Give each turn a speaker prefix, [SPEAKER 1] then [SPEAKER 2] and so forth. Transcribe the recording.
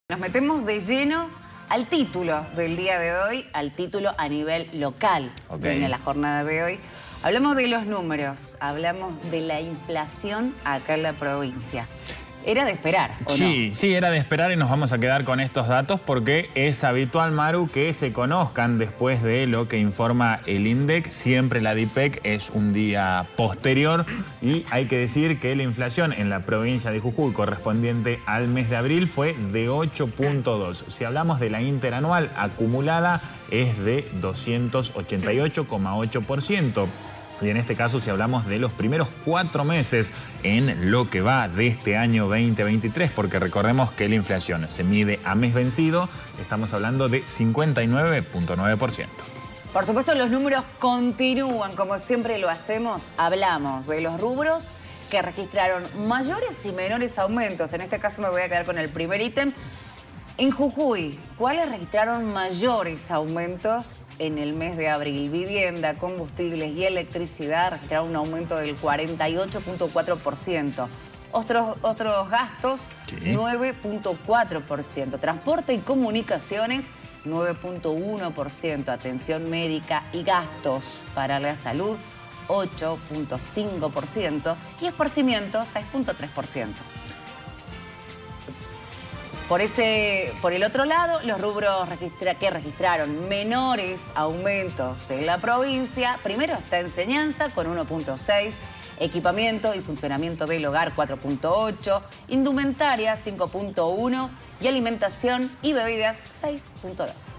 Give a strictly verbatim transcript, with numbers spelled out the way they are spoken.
[SPEAKER 1] Nos metemos de lleno al título del día de hoy, al título a nivel local.
[SPEAKER 2] Okay.
[SPEAKER 1] En la jornada de hoy. Hablamos de los números, hablamos de la inflación acá en la provincia. Era de esperar, ¿o
[SPEAKER 2] sí,
[SPEAKER 1] no?
[SPEAKER 2] Sí, era de esperar y nos vamos a quedar con estos datos porque es habitual, Maru, que se conozcan después de lo que informa el INDEC. Siempre la DIPEC es un día posterior y hay que decir que la inflación en la provincia de Jujuy correspondiente al mes de abril fue de ocho punto dos. Si hablamos de la interanual acumulada es de doscientos ochenta y ocho coma ocho por ciento. Y en este caso, si hablamos de los primeros cuatro meses en lo que va de este año veinte veintitrés, porque recordemos que la inflación se mide a mes vencido, estamos hablando de cincuenta y nueve punto nueve por ciento.
[SPEAKER 1] Por supuesto, los números continúan, como siempre lo hacemos. Hablamos de los rubros que registraron mayores y menores aumentos. En este caso me voy a quedar con el primer ítem. En Jujuy, ¿cuáles registraron mayores aumentos en el mes de abril? Vivienda, combustibles y electricidad registraron un aumento del cuarenta y ocho punto cuatro por ciento. Otros, otros gastos, sí. nueve punto cuatro por ciento. Transporte y comunicaciones, nueve punto uno por ciento. Atención médica y gastos para la salud, ocho punto cinco por ciento. Y esparcimiento, seis punto tres por ciento. Por, ese, por el otro lado, los rubros registra, que registraron menores aumentos en la provincia, primero está enseñanza con uno punto seis, equipamiento y funcionamiento del hogar cuatro punto ocho, indumentaria cinco punto uno y alimentación y bebidas seis punto dos.